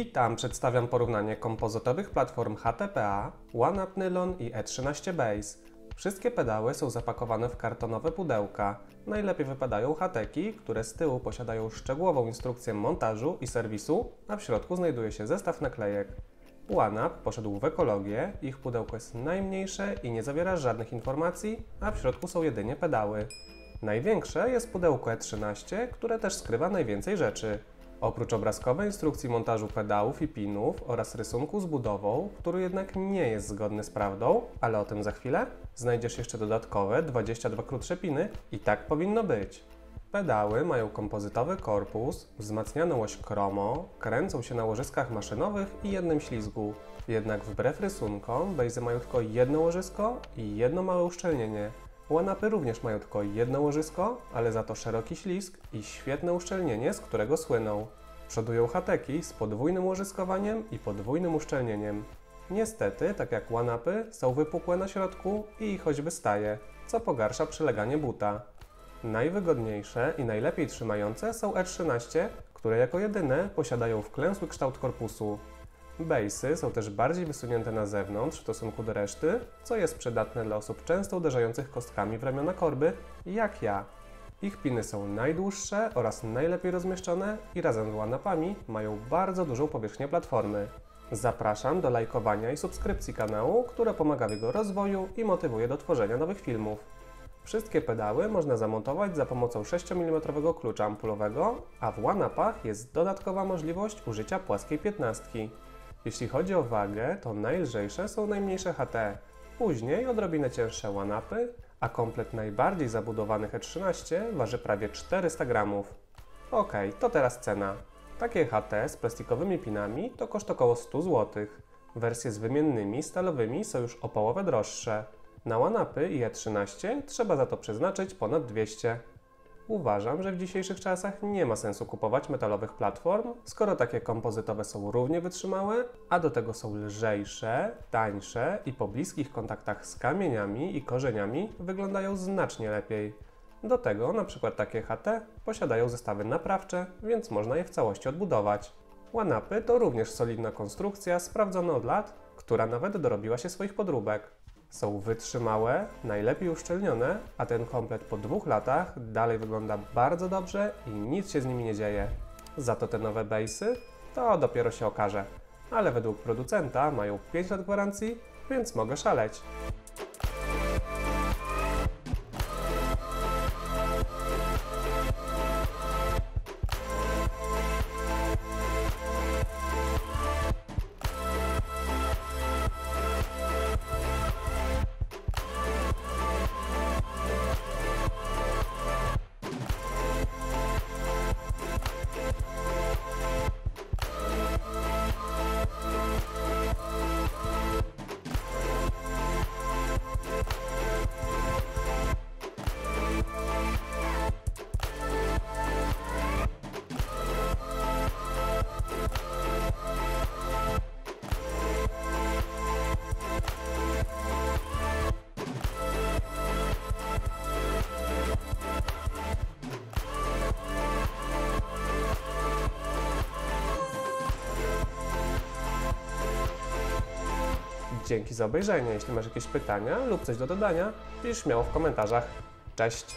Witam, przedstawiam porównanie kompozytowych platform HTPA, OneUp Nylon i E13 Base. Wszystkie pedały są zapakowane w kartonowe pudełka. Najlepiej wypadają hateki, które z tyłu posiadają szczegółową instrukcję montażu i serwisu, a w środku znajduje się zestaw naklejek. OneUp poszedł w ekologię, ich pudełko jest najmniejsze i nie zawiera żadnych informacji, a w środku są jedynie pedały. Największe jest pudełko E13, które też skrywa najwięcej rzeczy. Oprócz obrazkowej instrukcji montażu pedałów i pinów oraz rysunku z budową, który jednak nie jest zgodny z prawdą, ale o tym za chwilę, znajdziesz jeszcze dodatkowe 22 krótsze piny i tak powinno być. Pedały mają kompozytowy korpus, wzmacnianą oś chromo, kręcą się na łożyskach maszynowych i jednym ślizgu. Jednak wbrew rysunkom, Base mają tylko jedno łożysko i jedno małe uszczelnienie. OneUpy również mają tylko jedno łożysko, ale za to szeroki ślizg i świetne uszczelnienie, z którego słyną. Przodują hateki z podwójnym łożyskowaniem i podwójnym uszczelnieniem. Niestety, tak jak OneUpy, są wypukłe na środku i ich choć wystaje, co pogarsza przyleganie buta. Najwygodniejsze i najlepiej trzymające są E13, które jako jedyne posiadają wklęsły kształt korpusu. Base'y są też bardziej wysunięte na zewnątrz w stosunku do reszty, co jest przydatne dla osób często uderzających kostkami w ramiona korby, jak ja. Ich piny są najdłuższe oraz najlepiej rozmieszczone i razem z OneUpami mają bardzo dużą powierzchnię platformy. Zapraszam do lajkowania i subskrypcji kanału, które pomaga w jego rozwoju i motywuje do tworzenia nowych filmów. Wszystkie pedały można zamontować za pomocą 6 mm klucza ampulowego, a w OneUpach jest dodatkowa możliwość użycia płaskiej 15. Jeśli chodzi o wagę, to najlżejsze są najmniejsze HT, później odrobinę cięższe OneUpy, a komplet najbardziej zabudowanych E13 waży prawie 400 gramów. Ok, to teraz cena. Takie HT z plastikowymi pinami to koszt około 100 zł. Wersje z wymiennymi, stalowymi są już o połowę droższe. Na OneUpy i E13 trzeba za to przeznaczyć ponad 200. Uważam, że w dzisiejszych czasach nie ma sensu kupować metalowych platform, skoro takie kompozytowe są równie wytrzymałe, a do tego są lżejsze, tańsze i po bliskich kontaktach z kamieniami i korzeniami wyglądają znacznie lepiej. Do tego np. takie HT posiadają zestawy naprawcze, więc można je w całości odbudować. OneUpy to również solidna konstrukcja, sprawdzona od lat, która nawet dorobiła się swoich podróbek. Są wytrzymałe, najlepiej uszczelnione, a ten komplet po 2 latach dalej wygląda bardzo dobrze i nic się z nimi nie dzieje. Za to te nowe Base'y to dopiero się okaże, ale według producenta mają 5 lat gwarancji, więc mogę szaleć. Dzięki za obejrzenie. Jeśli masz jakieś pytania lub coś do dodania, pisz śmiało w komentarzach. Cześć!